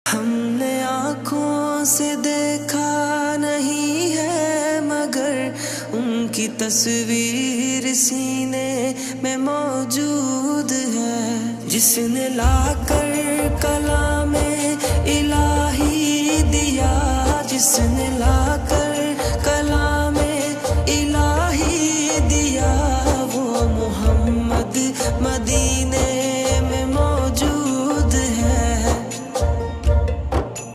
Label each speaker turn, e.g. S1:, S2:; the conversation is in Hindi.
S1: हमने आँखों से देखा नहीं है मगर उनकी तस्वीर सीने में मौजूद है। जिसने लाकर कलामे इलाही दिया, जिसने लाकर